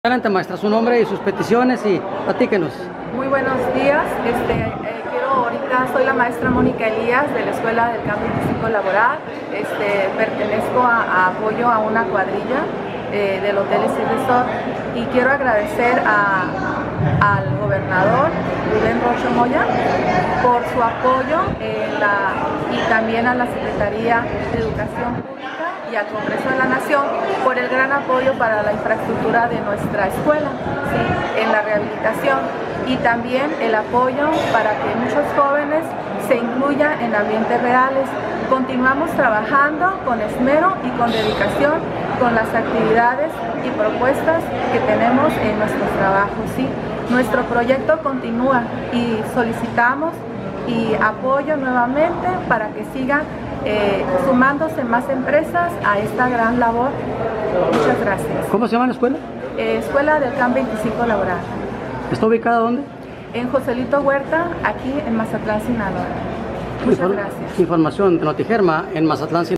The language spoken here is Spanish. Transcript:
Adelante, maestra, su nombre y sus peticiones y platíquenos. Muy buenos días. Ahorita soy la maestra Mónica Elías de la Escuela del Cambio Físico Laboral. Pertenezco a apoyo a una cuadrilla del Hotel Resort y quiero agradecer al gobernador Rubén Rocha Moya por su apoyo y también a la Secretaría de Educación Pública y al Congreso de la Nación por el gran apoyo para la infraestructura de nuestra escuela, ¿sí?, en la rehabilitación, y también el apoyo para que muchos jóvenes se incluyan en ambientes reales. Continuamos trabajando con esmero y con dedicación con las actividades y propuestas que tenemos en nuestros trabajos, ¿sí? Nuestro proyecto continúa y solicitamos y apoyo nuevamente para que sigan sumándose más empresas a esta gran labor. Muchas gracias. ¿Cómo se llama la escuela? Escuela del CAM 25 Laboral. ¿Está ubicada dónde? En Joselito Huerta, aquí en Mazatlán, Sinaloa. Muchas gracias. Información de Notigerma en Mazatlán, Sinaloa.